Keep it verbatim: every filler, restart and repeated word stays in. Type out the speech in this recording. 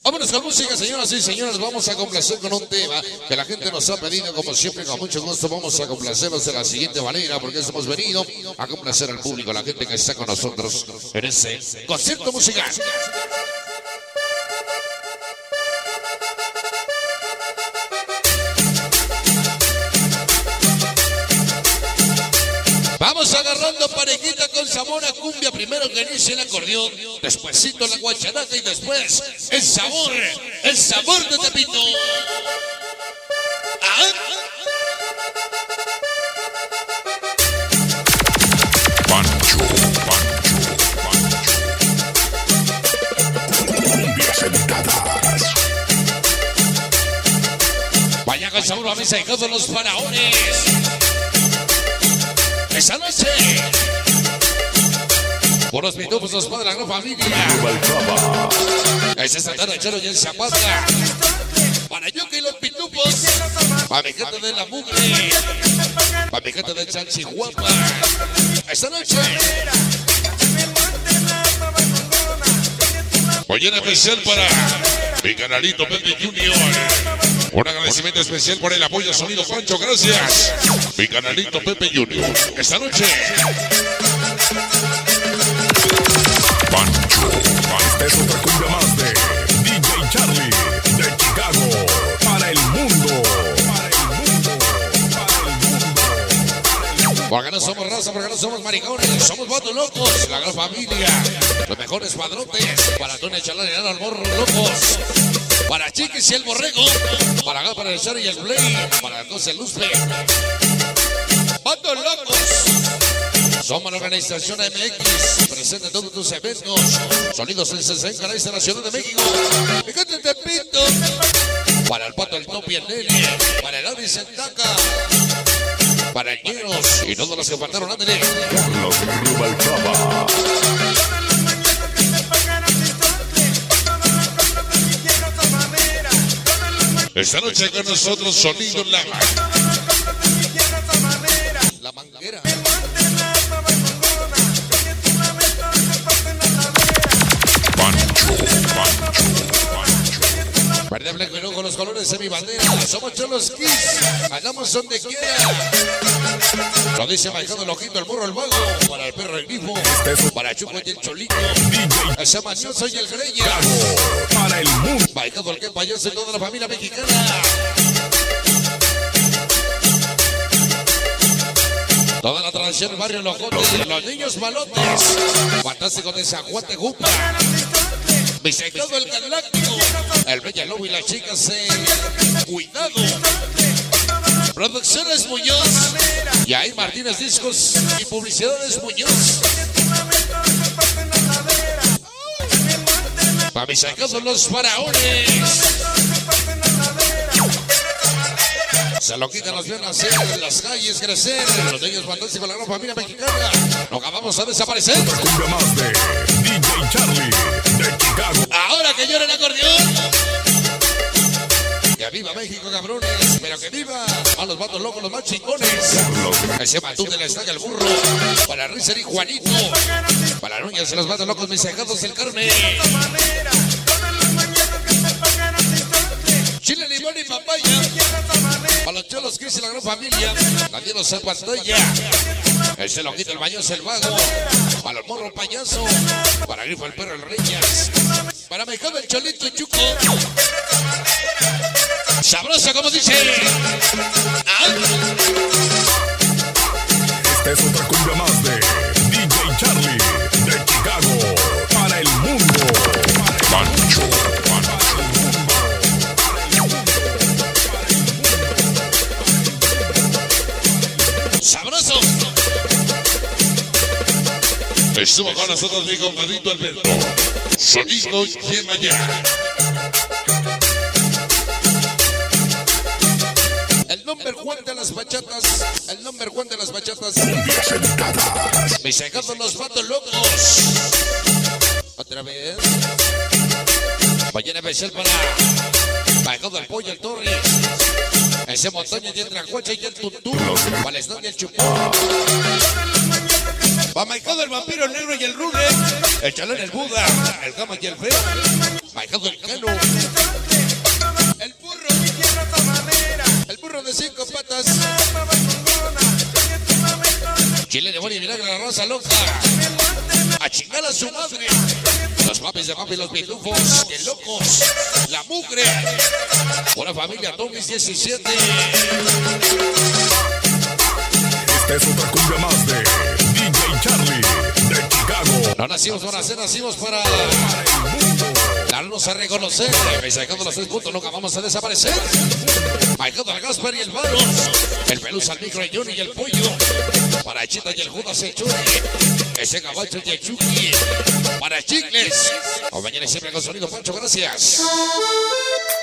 Vámonos con música, señoras y señores. Vamos a complacer con un tema que la gente nos ha pedido, como siempre, con mucho gusto. Vamos a complacerlos de la siguiente manera, porque hemos venido a complacer al público, la gente que está con nosotros en ese concierto musical. Vamos agarrando parejita con sabor a cumbia. Primero que inicie el acordeón, despuésito la guacharaca y después el sabor, el sabor de Tepito. ¿Ah? Pancho, Pancho, Pancho. Cumbias editadas. Vaya con sabor a mesa y todos los faraones. Esa noche, por los pitufos, los padres de la gran familia. Es esta tarde, Chero y el Zapata. Para Yuki y los pitufos. Para mi gente de la mugre. Para mi gente de Chanchihuapa. Esta noche. Hoy en especial para mi canalito Pepe Junior. Un agradecimiento especial por el apoyo sonido Pancho, gracias. Mi canalito Pepe Junior. Esta noche. Pancho, esta es otra cumbia más de D J Charlie de Chicago. Para el mundo. Para el mundo. Para el mundo. Porque no somos raza, porque no somos maricones. Somos vatos locos. La gran familia. Los mejores padrotes. Para Tony Chalán y Ana Morro locos. Para Chiquis y el Borrego, para acá, para el Char y el Play, para José Luzpe. ¡Vatos locos! Somos la organización M X, presente en todos tus eventos. Sonidos en sesenta, de la Ciudad de México. Fíjate, Tepito. Para el Pato, el Topi, el Nelly, para el Adi Sentaca, para el Ñeros y todos los que faltaron, ándale. Los Rubalcaba. Esta noche con nosotros Sonido La La Manguera. Pancho, Pancho, Pancho. Verde, blanco y rojo, los colores de mi bandera. Somos Cholos Kids. Andamos donde quiera. Lo dice Maicado el Ojito, el Burro, el Vago. Para el Perro, el Grifo. Para Chuco y el Cholito. Ese Mañoso y el Greña. Para el mundo. Maicado el que payaso y toda la familia mexicana. Toda la tradición del barrio Los Jotes, los niños malotes. Fantástico de Zaguate, Jupa. Visitado el Galáctico. El Bella Lobo y las chicas en Cuidado. Producciones Muñoz. Y ahí Martínez Discos y Publicidades Muñoz. Para mis sacados los faraones. Se lo quitan las piernas en las calles crecer. Los niños fantásticos, la gran familia mexicana. Nos acabamos a desaparecer. Otra cumbia más de D J Charlie de Chicago. Ahora que llora el acordeón. Que viva México, cabrones. Pero que viva a los vatos locos, los más chingones. Ese Matute le estaca el burro. Para Rizzer y Juanito. Para Núñez y los vatos locos, mis cejados del Carmen. Chile, limón y papaya. Para los Cholos Kids y la gran familia. Nadie nos pantalla. El se lo quita el Mañoso, el Vago. Para el Morro, el Payaso. Para Grifo, el Perro, el Reyes. Para Mejado, el Cholito y Chuco. Sabroso, como dice. ¿Ah? Esta es otra cumbia más de D J Charlie de Chicago. Para el mundo. Pancho, Pancho. Sabroso. Estuvo con nosotros mi compadrito Alberto. Sonido Yemayá. El number Juan de las bachatas. El number Juan de las bachatas. Cumbias editadas. Me sacaron los vatos locos. Otra vez. Mañana especial para Pagado el Pollo, el Torres. Ese Montaña y el Tracuacha y el Tuntú. Para el Stand y el Chupón. Va Maicado el Vampiro, el Negro y el Rule. El Chalón, el Buda. El Gama y el Feo. Maicado el Cano. demonio y vinagre, la raza loca. A chingar a su madre. Los papis de papi, los pitufos, de locos. La mugre. Por la familia Tomis diecisiete. Esta es otra cumbia más de D J Charlie de Chicago. No nacimos para hacer, nacimos para darnos a reconocer. Sacando los tres puntos, nunca vamos a desaparecer. Majado al Gasper y el Varos. El Pelusa, el Micro, el Johnny y el Pollo. Para Chita y el Judas, el Churi. Ese Gabacho y el Chucky. Para Chicles. Compañeros siempre con sonido Pancho, gracias.